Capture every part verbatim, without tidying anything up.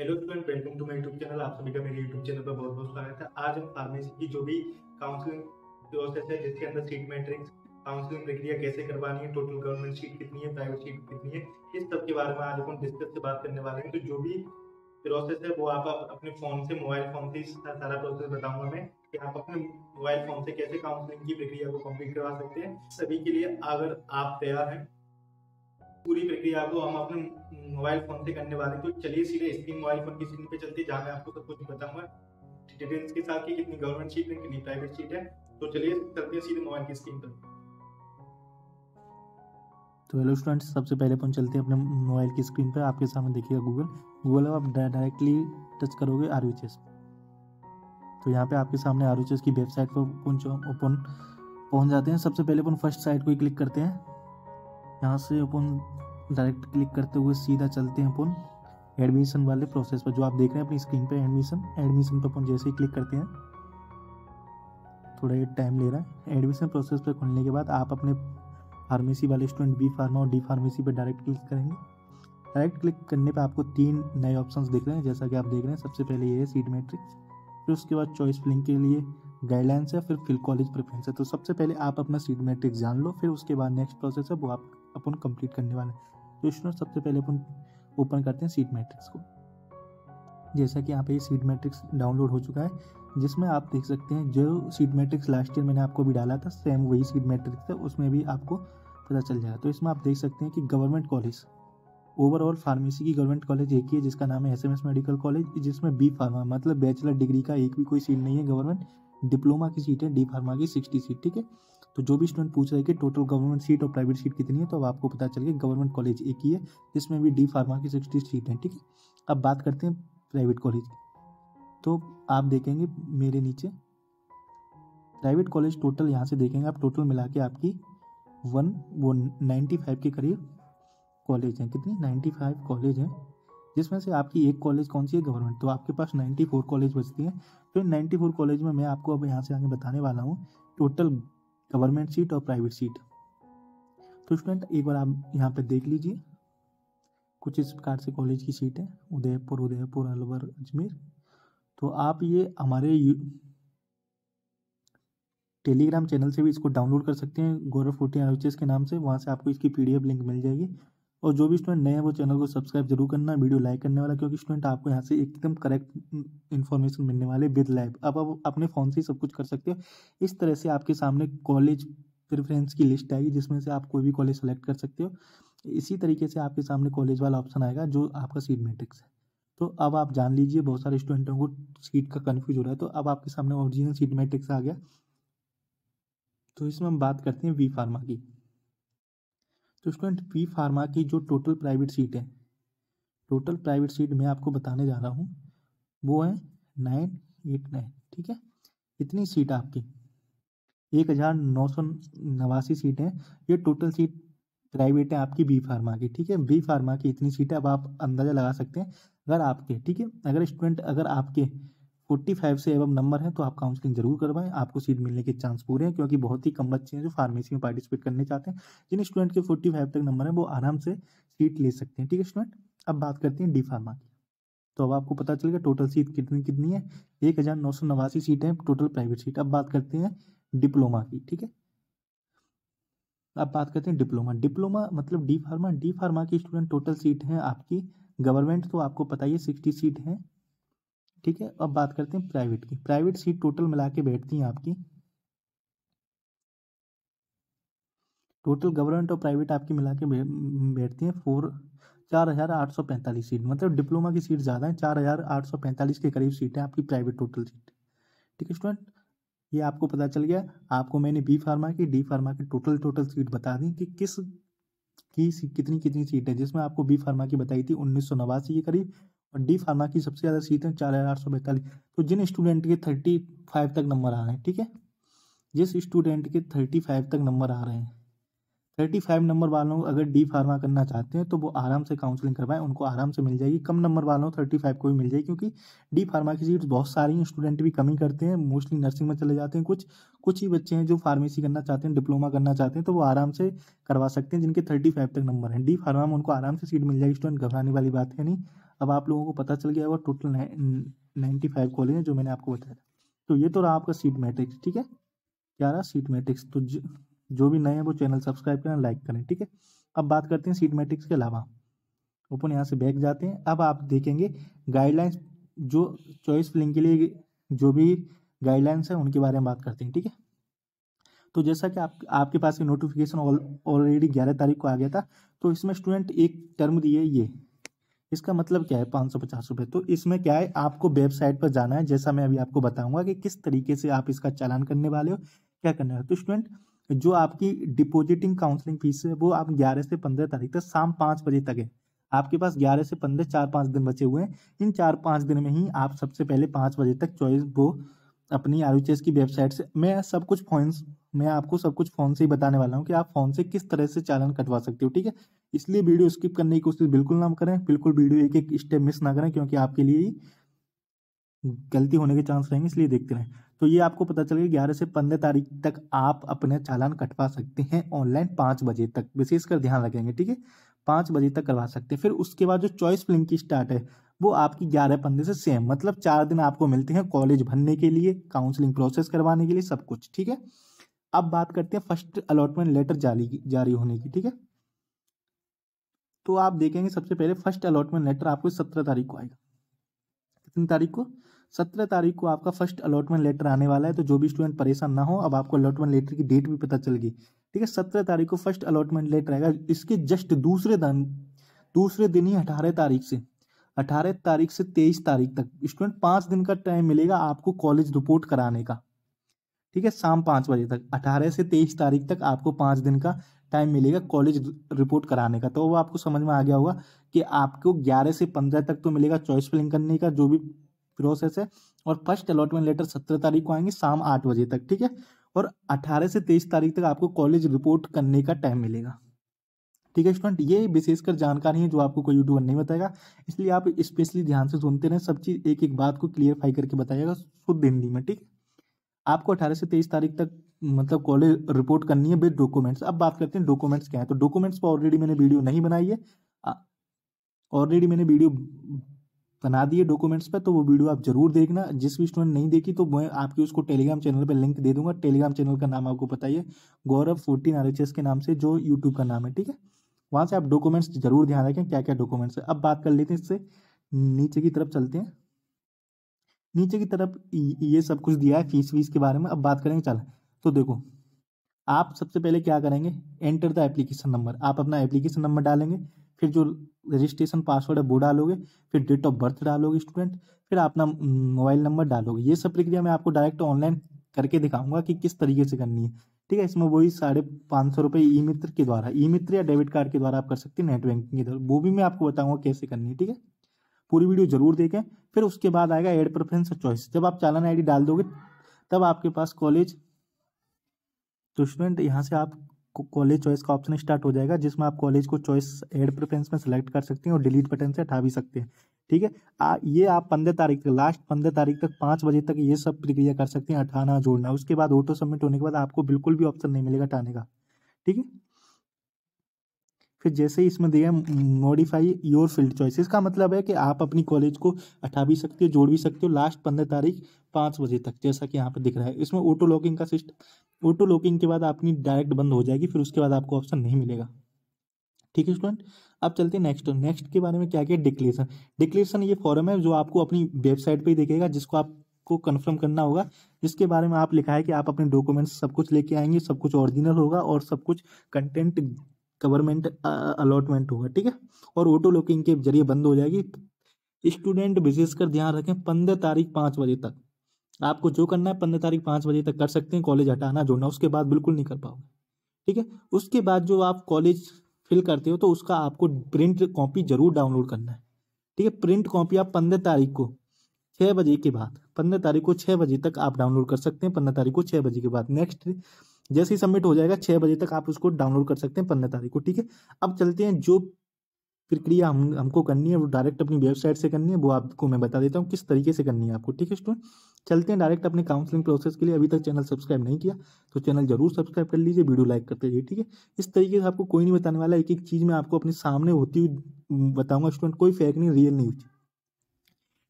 Hello student, welcome to my YouTube channel. आप सभी का मेरे यूट्यूब चैनल पर बहुत बहुत स्वागत है। आज हम फार्मेसी की जो भी काउंसलिंग प्रोसेस है, जिसके अंदर सीट मैट्रिक्स, काउंसलिंग प्रक्रिया कैसे करवानी है, टोटल गवर्नमेंट सीट कितनी है, प्राइवेट सीट कितनी है, इस सब के बारे में आज अपन डिस्कस से बात करने वाले हैं। तो जो भी प्रोसेस है वो आप अपने फोन से, मोबाइल फोन से सारा प्रोसेस बताऊंगा मैं कि आप अपने मोबाइल फोन से कैसे काउंसलिंग की प्रक्रिया को कंप्लीट करवा सकते हैं। सभी के लिए अगर आप तैयार हैं, पूरी प्रक्रिया को हम अपने मोबाइल फोन से करने वाले हैं। तो चलिए सीधे स्क्रीन, मोबाइल फोन की स्क्रीन पे चलते हैं, जहाँ मैं आपको सब कुछ बताऊंगा डिटेल्स के साथ कि कितनी गवर्नमेंट सीट है, कितनी प्राइवेट सीट है। तो चलिए चलते हैं सीधे मोबाइल की स्क्रीन पर। तो हेलो स्टूडेंट्स, सबसे पहले अपन चलते हैं अपने मोबाइल की स्क्रीन पर। आपके सामने देखिएगा गूगल गूगल आप डायरेक्टली टच करोगे आर यू चेस। तो यहाँ पे आपके सामने आर यू चेस की वेबसाइट पर ओपन पहुँच जाते हैं। सबसे पहले अपन फर्स्ट साइट को ही क्लिक करते हैं। यहाँ से अपन डायरेक्ट क्लिक करते हुए सीधा चलते हैं अपन एडमिशन वाले प्रोसेस पर, जो आप देख रहे हैं अपनी स्क्रीन पे। एडमिशन एडमिशन पर अपन जैसे ही क्लिक करते हैं, थोड़ा ये टाइम ले रहा है। एडमिशन प्रोसेस पर खुलने के बाद आप अपने फार्मेसी वाले स्टूडेंट बी फार्मा और डी फार्मेसी पर डायरेक्ट क्लिक करेंगे। डायरेक्ट क्लिक करने पे आपको तीन नए ऑप्शंस दिख रहे हैं, जैसा कि आप देख रहे हैं। सबसे पहले ये है सीट मैट्रिक्स, फिर उसके बाद चॉइस फिलिंग के लिए गाइडलाइंस है, फिर फिल कॉलेज प्रेफरेंस है। तो सबसे पहले आप अपना सीट मैट्रिक्स जान लो, फिर उसके बाद नेक्स्ट प्रोसेस है वो आप अपन कंप्लीट करने वाले हैं। तो स्टूडेंट सबसे पहले अपन ओपन करते हैं सीट मैट्रिक्स को। जैसा कि यहाँ पे सीट मैट्रिक्स डाउनलोड हो चुका है, जिसमें आप देख सकते हैं जो सीट मैट्रिक्स लास्ट ईयर मैंने आपको भी डाला था, सेम वही सीट मैट्रिक्स है, उसमें भी आपको पता चल जाएगा। तो इसमें आप देख सकते हैं कि गवर्नमेंट कॉलेज, ओवरऑल फार्मेसी की गवर्नमेंट कॉलेज एक ही है, जिसका नाम है S M S medical college, जिसमें बी फार्मा मतलब बैचलर डिग्री का एक भी कोई सीट नहीं है गवर्नमेंट। डिप्लोमा की सीट है डी फार्मा की सिक्सटी सीट, ठीक है। तो जो भी स्टूडेंट पूछ रहे हैं कि टोटल गवर्नमेंट सीट और प्राइवेट सीट कितनी है, तो अब आपको पता चल गया गवर्नमेंट कॉलेज एक ही है, जिसमें भी डी फार्मा की सिक्सटी सीट है, ठीक है। अब बात करते हैं प्राइवेट कॉलेज की। तो आप देखेंगे मेरे नीचे प्राइवेट कॉलेज टोटल, यहाँ से देखेंगे आप टोटल मिला के आपकी वन वो नाइन्टी फाइव के करीब कॉलेज हैं। कितनी? नाइन्टी फाइव कॉलेज हैं, जिसमें से आपकी एक कॉलेज कौन सी है? गवर्नमेंट। तो आपके पास नाइन्टी फोर कॉलेज बचती हैं। तो नाइन्टी फोर कॉलेज में मैं आपको अब यहाँ से आगे बताने वाला हूँ टोटल गवर्नमेंट सीट और प्राइवेट सीट। तो स्टूडेंट एक बार आप यहाँ पे देख लीजिए, कुछ इस प्रकार से कॉलेज की सीट है। उदयपुर, उदयपुर, अलवर, अजमेर। तो आप ये हमारे टेलीग्राम चैनल से भी इसको डाउनलोड कर सकते हैं, गौरव फोर्टीन आर के नाम से। वहाँ से आपको इसकी पीडीएफ लिंक मिल जाएगी। और जो भी स्टूडेंट नए हैं वो चैनल को सब्सक्राइब जरूर करना, वीडियो लाइक करने वाला, क्योंकि स्टूडेंट आपको यहाँ से एकदम करेक्ट इन्फॉर्मेशन मिलने वाले विद लाइव। अब आप अपने फ़ोन से ही सब कुछ कर सकते हो। इस तरह से आपके सामने कॉलेज प्रेफरेंस की लिस्ट आएगी, जिसमें से आप कोई भी कॉलेज सेलेक्ट कर सकते हो। इसी तरीके से आपके सामने कॉलेज वाला ऑप्शन आएगा, जो आपका सीट मैट्रिक्स है। तो अब आप जान लीजिए, बहुत सारे स्टूडेंटों को सीट का कन्फ्यूज हो रहा है। तो अब आपके सामने ओरिजिनल सीट मैट्रिक्स आ गया। तो इसमें हम बात करते हैं वी फार्मा की। तो स्टूडेंट वी फार्मा की जो टोटल प्राइवेट सीट है, टोटल प्राइवेट सीट मैं आपको बताने जा रहा हूँ, वो है नाइन एट नाइन, ठीक है। इतनी सीट आपकी एक हज़ार नौ सौ नवासी सीट है। ये टोटल सीट प्राइवेट है आपकी बी फार्मा की, ठीक है। बी फार्मा की इतनी सीट है। अब आप अंदाजा लगा सकते हैं, अगर आपके, ठीक है, अगर स्टूडेंट अगर आपके पैंतालीस से एवं नंबर है तो आप काउंसलिंग जरूर करवाएं, आपको सीट मिलने के चांस पूरे हैं, क्योंकि बहुत ही कम बच्चे हैं जो फार्मेसी में पार्टिसिपेट करने चाहते हैं। जिन स्टूडेंट के पैंतालीस तक नंबर है वो आराम से सीट ले सकते हैं, ठीक है स्टूडेंट। अब बात करते हैं डी फार्मा की। तो अब आपको पता चलेगा टोटल सीट कितनी कितनी है। एक हजार नौ सौ नवासी सीट है टोटल प्राइवेट सीट। अब बात करते हैं डिप्लोमा की, ठीक है। अब बात करते हैं डिप्लोमा। डिप्लोमा मतलब डी फार्मा। डी फार्मा की स्टूडेंट टोटल सीट है आपकी गवर्नमेंट, तो आपको पता ही है सिक्सटी सीट है, ठीक है। अब बात करते हैं प्राइवेट की। प्राइवेट सीट टोटल मिला के बैठती हैं आपकी, टोटल गवर्नमेंट और प्राइवेट आपकी मिला के बैठती हैं फोर चार हजार आठ सौ पैंतालीस सीट। मतलब डिप्लोमा की सीट ज़्यादा है, चार हजार आठ सौ पैंतालीस के करीब सीट है आपकी प्राइवेट टोटल सीट, ठीक है स्टूडेंट। ये आपको पता चल गया। आपको मैंने बी फार्मा की, डी फार्मा की टोटल टोटल सीट बता दी कि किस की कितनी कितनी सीट है, जिसमें आपको बी फार्मा की बताई थी उन्नीस सौ नवासी के करीब, और डी फार्मा की सबसे ज़्यादा सीट है चार हजार आठ सौ पैंतालीस। तो जिन स्टूडेंट के थर्टी फाइव तक नंबर आ रहे हैं, ठीक है, जिस स्टूडेंट के थर्टी फाइव तक नंबर आ रहे हैं, थर्टी फाइव नंबर वालों अगर डी फार्मा करना चाहते हैं तो वो आराम से काउंसलिंग करवाएं, उनको आराम से मिल जाएगी। कम नंबर वालों थर्टी फाइव को भी मिल जाएगी, क्योंकि डी फार्मा की सीट्स बहुत सारी हैं, स्टूडेंट भी कमी करते हैं, मोस्टली नर्सिंग में चले जाते हैं। कुछ कुछ ही बच्चे हैं जो फार्मेसी करना चाहते हैं, डिप्लोमा करना चाहते हैं, तो वो आराम से करवा सकते हैं जिनके थर्टी फाइव तक नंबर हैं। डी फार्मा में उनको आराम से सीट मिल जाएगी स्टूडेंट, घबराने वाली बात है नहीं। अब आप लोगों को पता चल गया होगा टोटल नाइन्टी फाइव कॉलेज है जो मैंने आपको बताया था। तो ये तो रहा आपका सीट मैट्रिक्स, ठीक है, क्या रहा सीट मैट्रिक्स। तो ज, जो भी नए हैं वो चैनल सब्सक्राइब करें, लाइक करें, ठीक है। अब बात करते हैं सीट मैट्रिक्स के अलावा, ओपन यहाँ से बैक जाते हैं। अब आप देखेंगे गाइडलाइंस, जो चॉइस फिलिंग के लिए जो भी गाइडलाइंस है उनके बारे में बात करते हैं, ठीक है। तो जैसा कि आप आपके पास ये नोटिफिकेशन ऑलरेडी ग्यारह तारीख को आ गया था, तो इसमें स्टूडेंट एक टर्म दिए, ये इसका मतलब क्या है पाँच सौ पचास रुपये। तो इसमें क्या है, आपको वेबसाइट पर जाना है, जैसा मैं अभी आपको बताऊंगा कि किस तरीके से आप इसका चालान करने वाले हो, क्या करने वाले हो। तो स्टूडेंट जो आपकी डिपॉजिटिंग काउंसलिंग फीस है वो आप ग्यारह से पंद्रह तारीख तक शाम पाँच बजे तक है। आपके पास ग्यारह से पंद्रह चार पाँच दिन बचे हुए हैं। इन चार पाँच दिन में ही आप सबसे पहले पाँच बजे तक चॉइस वो अपनी आर यू एच एस की वेबसाइट से, मैं सब कुछ फोन मैं आपको सब कुछ फोन से ही बताने वाला हूँ कि आप फोन से किस तरह से चालान कटवा सकते हो, ठीक है। इसलिए वीडियो स्किप करने की कोशिश बिल्कुल ना करें, बिल्कुल वीडियो एक एक स्टेप मिस ना करें, क्योंकि आपके लिए ही गलती होने के चांस रहेंगे, इसलिए देखते रहें। तो ये आपको पता चलेगा ग्यारह से पंद्रह तारीख तक आप अपने चालान कटवा सकते हैं ऑनलाइन पाँच बजे तक, विशेषकर ध्यान रखेंगे, ठीक है, पाँच बजे तक करवा सकते हैं। फिर उसके बाद जो चॉइस फिलिंग की स्टार्ट है वो आपकी ग्यारह पंद्रह से सेम, मतलब चार दिन आपको मिलते हैं कॉलेज भरने के लिए, काउंसलिंग प्रोसेस करवाने के लिए, सब कुछ, ठीक है। अब बात करते हैं फर्स्ट अलॉटमेंट लेटर जारी जारी होने की, ठीक है। तो आप देखेंगे सबसे पहले फर्स्ट अलॉटमेंट लेटर आपको सत्रह तारीख को आएगा। कितनी तारीख को? सत्रह तारीख को आपका फर्स्ट अलॉटमेंट लेटर आने वाला है। तो जो भी स्टूडेंट परेशान ना हो, अब आपको अलॉटमेंट लेटर की डेट भी पता चल गई, ठीक है। सत्रह तारीख को फर्स्ट अलॉटमेंट लेटर आएगा। इसके जस्ट दूसरे दिन दूसरे दिन ही अठारह तारीख से अठारह तारीख से तेईस तारीख तक स्टूडेंट पाँच दिन का टाइम मिलेगा आपको कॉलेज रिपोर्ट कराने का, ठीक है, शाम पाँच बजे तक। अठारह से तेईस तारीख तक आपको पाँच दिन का टाइम मिलेगा कॉलेज रिपोर्ट कराने का। तो वो आपको समझ में आ गया होगा कि आपको ग्यारह से पंद्रह तक तो मिलेगा चॉइस फिलिंग करने का जो भी प्रोसेस है, और फर्स्ट अलॉटमेंट लेटर सत्रह तारीख को आएंगे शाम आठ बजे तक, ठीक है। और अठारह से तेईस तारीख तक आपको कॉलेज रिपोर्ट करने का टाइम मिलेगा, ठीक है स्टूडेंट। ये विशेषकर जानकारी है जो आपको कोई यूट्यूबर नहीं बताएगा, इसलिए आप स्पेशली ध्यान से सुनते रहें, सब चीज एक एक बात को क्लियरफाई करके बताइएगा शुद्ध हिंदी में, ठीक है। आपको अठारह से तेईस तारीख तक मतलब कॉलेज रिपोर्ट करनी है विद डॉक्यूमेंट्स। अब बात करते हैं डॉक्यूमेंट्स क्या है। तो डॉक्यूमेंट्स पर ऑलरेडी मैंने वीडियो नहीं बनाई है, ऑलरेडी मैंने वीडियो बना दी है डॉक्यूमेंट्स पे, तो वो वीडियो आप जरूर देखना। जिस भी स्टूडेंट नहीं देखी तो मैं आपकी उसको टेलीग्राम चैनल पे लिंक दे दूंगा। टेलीग्राम चैनल का नाम आपको पता ही है, Gaurav fourteen R H S के नाम से जो यूट्यूब का नाम है, ठीक है। वहां से आप डॉक्यूमेंट्स जरूर ध्यान रखें क्या क्या डॉक्यूमेंट्स है। अब बात कर लेते हैं, इससे नीचे की तरफ चलते हैं। नीचे की तरफ ये सब कुछ दिया है फीस वीस के बारे में। अब बात करेंगे, चल तो देखो, आप सबसे पहले क्या करेंगे, एंटर द एप्लीकेशन नंबर। आप अपना एप्लीकेशन नंबर डालेंगे, फिर जो रजिस्ट्रेशन पासवर्ड है वो डालोगे, फिर डेट ऑफ बर्थ डालोगे स्टूडेंट, फिर अपना मोबाइल नंबर डालोगे। ये सब प्रक्रिया मैं आपको डायरेक्ट ऑनलाइन करके दिखाऊंगा कि किस तरीके से करनी है, ठीक है। इसमें वही साढ़े पाँच सौ रुपये ई मित्र के द्वारा, ई मित्र या डेबिट कार्ड के द्वारा आप कर सकते हैं, नेट बैंकिंग के द्वारा, वो भी मैं आपको बताऊंगा कैसे करनी है, ठीक है। पूरी वीडियो जरूर देखें। फिर उसके बाद आएगा एड प्रेफरेंस चॉइस। जब आप चालान आईडी डाल दोगे तब आपके पास कॉलेज, तो स्टूडेंट यहाँ से आप कॉलेज चॉइस का ऑप्शन स्टार्ट हो जाएगा, जिसमें आप कॉलेज को चॉइस एड प्रेफरेंस में सेलेक्ट कर सकते हैं और डिलीट बटन से हटा भी सकते हैं, ठीक है। आ, ये आप पंद्रह तारीख तक, लास्ट पंद्रह तारीख तक पाँच बजे तक ये सब प्रक्रिया कर सकते हैं, हटाना जोड़ना। उसके बाद ऑटो सबमिट होने के बाद आपको बिल्कुल भी ऑप्शन नहीं मिलेगा हटाने का, ठीक है। फिर जैसे ही इसमें दिया मॉडिफाई योर फील्ड चॉइस, इसका मतलब है कि आप अपनी कॉलेज को हटा भी सकते हो, जोड़ भी सकते हो लास्ट पंद्रह तारीख पाँच बजे तक, जैसा कि यहाँ पे दिख रहा है। इसमें ऑटो लॉकिंग का सिस्टम, ऑटो लॉकिंग के बाद अपनी डायरेक्ट बंद हो जाएगी, फिर उसके बाद आपको ऑप्शन नहीं मिलेगा, ठीक है स्टूडेंट। अब चलते हैं नेक्स्ट। नेक्स्ट के बारे में क्या क्या, डिक्लेरेशन। डिक्लेरेशन ये फॉर्म है जो आपको अपनी वेबसाइट पर ही दिखेगा, जिसको आपको कन्फर्म करना होगा, जिसके बारे में आप लिखा है कि आप अपने डॉक्यूमेंट्स सब कुछ लेके आएंगे, सब कुछ ओरिजिनल होगा और सब कुछ कंटेंट गवर्नमेंट अलॉटमेंट होगा, ठीक है। और ऑटो लॉकिंग के जरिए बंद हो जाएगी। स्टूडेंट विशेषकर ध्यान रखें, पंद्रह तारीख पाँच बजे तक आपको जो करना है पंद्रह तारीख पाँच बजे तक कर सकते हैं, कॉलेज हटाना जोड़ना, उसके बाद बिल्कुल नहीं कर पाओगे, ठीक है। उसके बाद जो आप कॉलेज फिल करते हो तो उसका आपको प्रिंट कॉपी जरूर डाउनलोड करना है, ठीक है। प्रिंट कॉपी आप पंद्रह तारीख को छः बजे के बाद, पंद्रह तारीख को छः बजे तक आप डाउनलोड कर सकते हैं, पंद्रह तारीख को छः बजे के बाद। नेक्स्ट जैसे ही सबमिट हो जाएगा छः बजे तक आप उसको डाउनलोड कर सकते हैं पंद्रह तारीख को, ठीक है। अब चलते हैं, जो प्रक्रिया हम हमको करनी है वो डायरेक्ट अपनी वेबसाइट से करनी है, वो आपको मैं बता देता हूँ किस तरीके से करनी है आपको, ठीक है स्टूडेंट। चलते हैं डायरेक्ट अपने काउंसलिंग प्रोसेस के लिए। अभी तक चैनल सब्सक्राइब नहीं किया तो चैनल जरूर सब्सक्राइब कर लीजिए, वीडियो लाइक करते रहिए, ठीक है। इस तरीके से आपको कोई नहीं बताने वाला, एक एक चीज़ मैं आपको अपने सामने होती हुई बताऊंगा स्टूडेंट, कोई फेक नहीं, रियल न्यूज,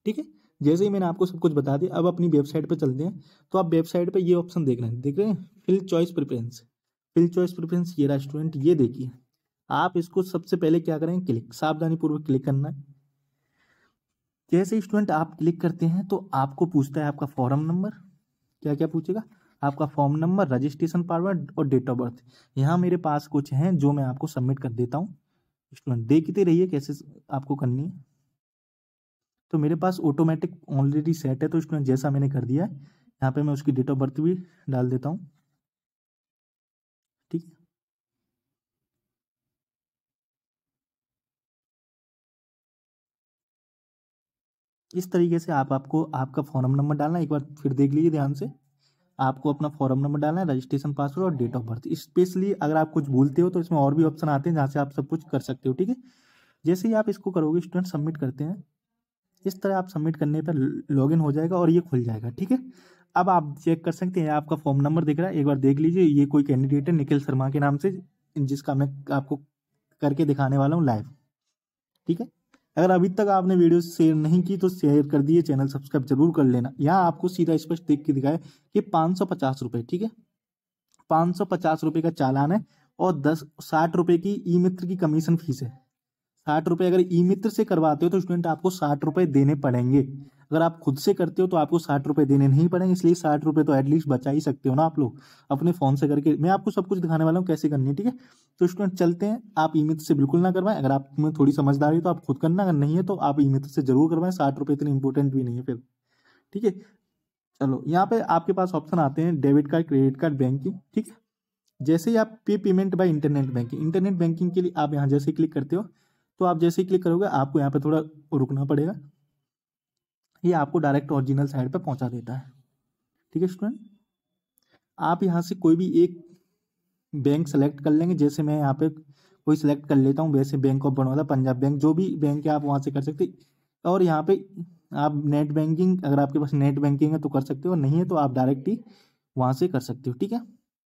ठीक है। जैसे ही मैंने आपको सब कुछ बता दिया, अब अपनी वेबसाइट पे चलते हैं। तो आप वेबसाइट पे ये ऑप्शन देख रहे हैं, देख रहे हैं fill choice preference. Fill choice preference ये रहा स्टूडेंट, ये देखिए। आप इसको सबसे पहले क्या करें, क्लिक, सावधानी पूर्वक क्लिक करना है। जैसे ही स्टूडेंट आप क्लिक करते हैं तो आपको पूछता है आपका फॉर्म नंबर, क्या क्या पूछेगा, आपका फॉर्म नंबर, रजिस्ट्रेशन पासवर्ड और डेट ऑफ बर्थ। यहाँ मेरे पास कुछ हैं जो मैं आपको सबमिट कर देता हूँ। स्टूडेंट देखते रहिए कैसे आपको करनी है। तो मेरे पास ऑटोमेटिक ऑलरेडी सेट है, तो स्टूडेंट जैसा मैंने कर दिया है, यहाँ पे मैं उसकी डेट ऑफ बर्थ भी डाल देता हूँ। ठीक है। इस तरीके से आप आपको आपका फॉर्म नंबर डालना है, एक बार फिर देख लीजिए ध्यान से। आपको अपना फॉर्म नंबर डालना है, रजिस्ट्रेशन पासवर्ड और डेट ऑफ बर्थ। स्पेशली अगर आप कुछ भूलते हो तो इसमें और भी ऑप्शन आते हैं जहाँ से आप सब कुछ कर सकते हो। ठीक है। जैसे ही आप इसको करोगे स्टूडेंट, सबमिट करते हैं, इस तरह आप सबमिट करने पर लॉगिन हो जाएगा और ये खुल जाएगा। ठीक है। अब आप चेक कर सकते हैं, आपका फॉर्म नंबर दिख रहा है, एक बार देख लीजिए। ये कोई कैंडिडेट है निखिल शर्मा के नाम से, जिसका मैं आपको करके दिखाने वाला हूँ लाइव। ठीक है। अगर अभी तक आपने वीडियो शेयर नहीं की तो शेयर कर दिए, चैनल सब्सक्राइब जरूर कर लेना। यहाँ आपको सीधा स्पष्ट देख के दिखाए कि पाँच सौ पचास रुपये, ठीक है, पाँच सौ पचास रुपये का चालान है और दस साठ रुपये की ई मित्र की कमीशन फीस है। साठ रुपये अगर ई मित्र से करवाते हो तो स्टूडेंट आपको साठ रुपये देने पड़ेंगे। अगर आप खुद से करते हो तो आपको साठ रुपये देने नहीं पड़ेंगे, इसलिए साठ रुपये तो एटलीस्ट बचा ही सकते हो ना आप लोग अपने फ़ोन से करके। मैं आपको सब कुछ दिखाने वाला हूँ कैसे करनी है। ठीक है। तो स्टूडेंट चलते हैं, आप ई मित्र से बिल्कुल ना करवाएं। अगर आप में थोड़ी समझदारी है तो आप खुद करना, अगर नहीं है तो आप ई मित्र से जरूर करवाएं। साठ रुपये इतने इंपॉर्टेंट भी नहीं है फिर। ठीक है। चलो, यहाँ पे आपके पास ऑप्शन आते हैं debit card, credit card, banking. ठीक है। जैसे ही आप pay payment by internet banking, internet banking के लिए आप यहाँ जैसे ही क्लिक करते हो तो आप जैसे ही क्लिक करोगे आपको यहाँ पे थोड़ा रुकना पड़ेगा, ये आपको डायरेक्ट ओरिजिनल साइड पे पहुंचा देता है। ठीक है स्टूडेंट, आप यहाँ से कोई भी एक बैंक सेलेक्ट कर लेंगे। जैसे मैं यहाँ पे कोई सिलेक्ट कर लेता हूँ, वैसे bank of Baroda, Punjab bank, जो भी बैंक है आप वहाँ से कर सकते हैं। और यहाँ पे आप नेट बैंकिंग, अगर आपके पास नेट बैंकिंग है तो कर सकते हो, नहीं है तो आप डायरेक्ट ही वहाँ से कर सकते हो। ठीक है।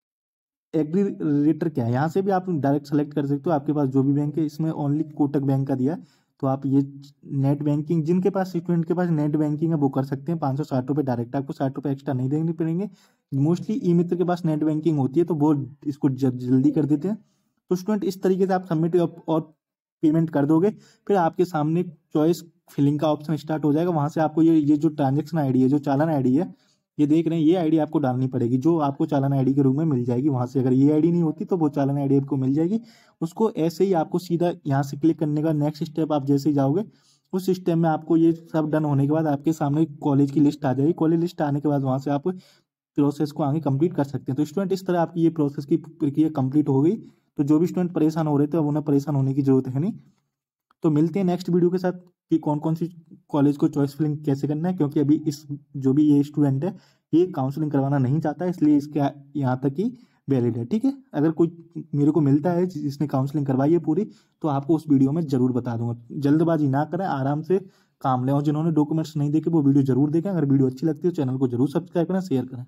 एग्रीगेटर क्या है, यहाँ से भी आप डायरेक्ट सेलेक्ट कर सकते हो, आपके पास जो भी बैंक है। इसमें ओनली कोटक बैंक का दिया है, तो आप ये नेट बैंकिंग, जिनके पास स्टूडेंट के पास नेट बैंकिंग है वो कर सकते हैं। पाँच सौ साठ रुपये डायरेक्ट, आपको साठ रुपये एक्स्ट्रा नहीं देने पड़ेंगे। मोस्टली ई मित्र के पास नेट बैंकिंग होती है तो वो इसको जल्दी कर देते हैं। तो स्टूडेंट इस तरीके से आप सबमिट और पेमेंट कर दोगे, फिर आपके सामने चॉइस फिलिंग का ऑप्शन स्टार्ट हो जाएगा। वहाँ से आपको ये ये जो ट्रांजेक्शन आई डी है, जो चालान आई डी है, ये देख रहे हैं, ये आईडी आपको डालनी पड़ेगी, जो आपको चालान आईडी के रूप में मिल जाएगी वहां से। अगर ये आईडी नहीं होती तो वो चालान आईडी आपको मिल जाएगी। उसको ऐसे ही आपको सीधा यहाँ से क्लिक करने का नेक्स्ट स्टेप, आप जैसे ही जाओगे उस सिस्टम में आपको ये सब डन होने के बाद आपके सामने कॉलेज की लिस्ट आ जाएगी। कॉलेज लिस्ट आने के बाद वहाँ से आप प्रोसेस को आगे कंप्लीट कर सकते हैं। तो स्टूडेंट इस तरह आपकी ये प्रोसेस की प्रक्रिया कंप्लीट हो गई। तो जो भी स्टूडेंट परेशान हो रहे थे अब उन्हें परेशान होने की जरूरत है नहीं। तो मिलते हैं नेक्स्ट वीडियो के साथ कि कौन कौन सी कॉलेज को चॉइस फिलिंग कैसे करना है, क्योंकि अभी इस जो भी ये स्टूडेंट है ये काउंसलिंग करवाना नहीं चाहता है, इसलिए इसके यहाँ तक ही वैलिड है। ठीक है। अगर कोई मेरे को मिलता है जिसने काउंसलिंग करवाई है पूरी, तो आपको उस वीडियो में जरूर बता दूंगा। जल्दबाजी ना करें, आराम से काम लें, और जिन्होंने डॉक्यूमेंट्स नहीं देखे वो वीडियो जरूर देखें। अगर वीडियो अच्छी लगती है तो चैनल को जरूर सब्सक्राइब करें, शेयर करें।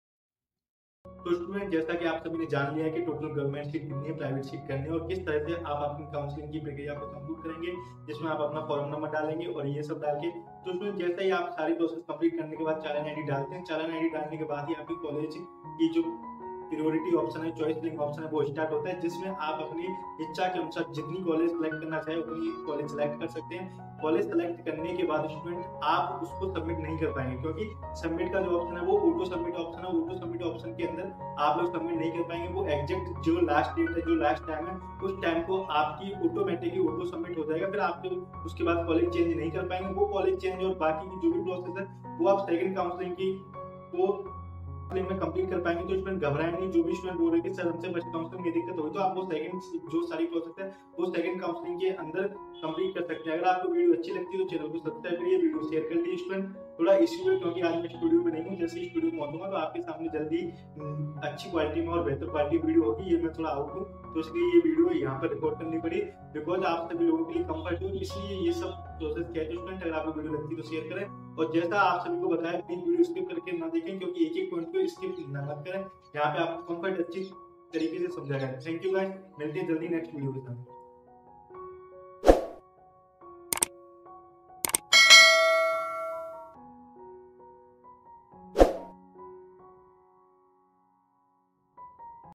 तो स्टूडेंट, जैसा कि आप सभी ने जान लिया है कि टोटल गवर्नमेंट सीट कितनी है, प्राइवेट सीट करनी है और किस तरह से आप अपनी काउंसलिंग की प्रक्रिया को कंप्लीट करेंगे, जिसमें आप अपना फॉर्म नंबर डालेंगे और ये सब डाल के। तो स्टूडेंट, जैसे ही आप सारी प्रोसेस कंप्लीट करने के बाद चालान आईडी डालते हैं, चालान आईडी डालने के बाद ही आपकी कॉलेज की जो प्रायोरिटी ऑप्शन है, चॉइस फिलिंग ऑप्शन है, वो स्टार्ट होता है, जिसमें आप अपनी इच्छा के अनुसार जितनी कॉलेज सेलेक्ट करना चाहे उतनी कॉलेज सेलेक्ट कर सकते हैं। कॉलेज सेलेक्ट करने के बाद स्टूडेंट आप उसको सबमिट नहीं कर पाएंगे, क्योंकि सबमिट का जो ऑप्शन है वो ऑटो सबमिट ऑप्शन है। ऑटो सबमिट ऑप्शन के अंदर आप लोग सबमिट नहीं कर पाएंगे। वो एग्जैक्ट जो लास्ट डेट है, जो लास्ट टाइम है, उस टाइम को आपकी ऑटोमेटिकली ऑटो सबमिट हो जाएगा। फिर आप लोग उसके बाद कॉलेज चेंज नहीं कर पाएंगे। वो कॉलेज चेंज और बाकी की जो भी प्रोसेस है वो आप सेकंड काउंसलिंग की वो में कंप्लीट कर पाएंगे। तो स्टूडेंट घबराएं नहीं। जो भी स्टूडेंट बोल रहे हैं कि सर हमसे फर्स्ट काउंसलिंग में दिक्कत हुई, तो आप वो सेकंड जो सारी प्रोसेस है वो सेकंड काउंसलिंग के अंदर कंप्लीट कर सकते हैं। अगर आपको वीडियो अच्छी लगती है तो चैनल को सब्सक्राइब करिए, वीडियो शेयर कर दीजिए। स्टूडेंट, थोड़ा इश्यू है क्योंकि आज मैं स्टूडियो में नहीं हूँ, जैसे स्टूडियो पहुंचूंगा तो आपके सामने जल्दी अच्छी क्वालिटी में और बेहतर क्वालिटी वीडियो होगी। ये मैं थोड़ा आउट हूँ तो इसलिए ये वीडियो यहाँ पर रिकॉर्ड करनी पड़ी, बिकॉज आप सभी लोगों के लिए कंफर्ट हो, इसलिए ये सब प्रोसेस किया है। स्टूडेंट, अगर आपको वीडियो लगती है तो शेयर करें, और जैसा आप सभी को बताया प्लीज वीडियो स्किप करके ना देखें, क्योंकि एक एक पॉइंट को स्किप ना मत करें। यहाँ पे आपको कंफर्ट अच्छी तरीके से समझा गया है। थैंक यू गाइस, मिलते हैं जल्दी नेक्स्ट वीडियो के साथ।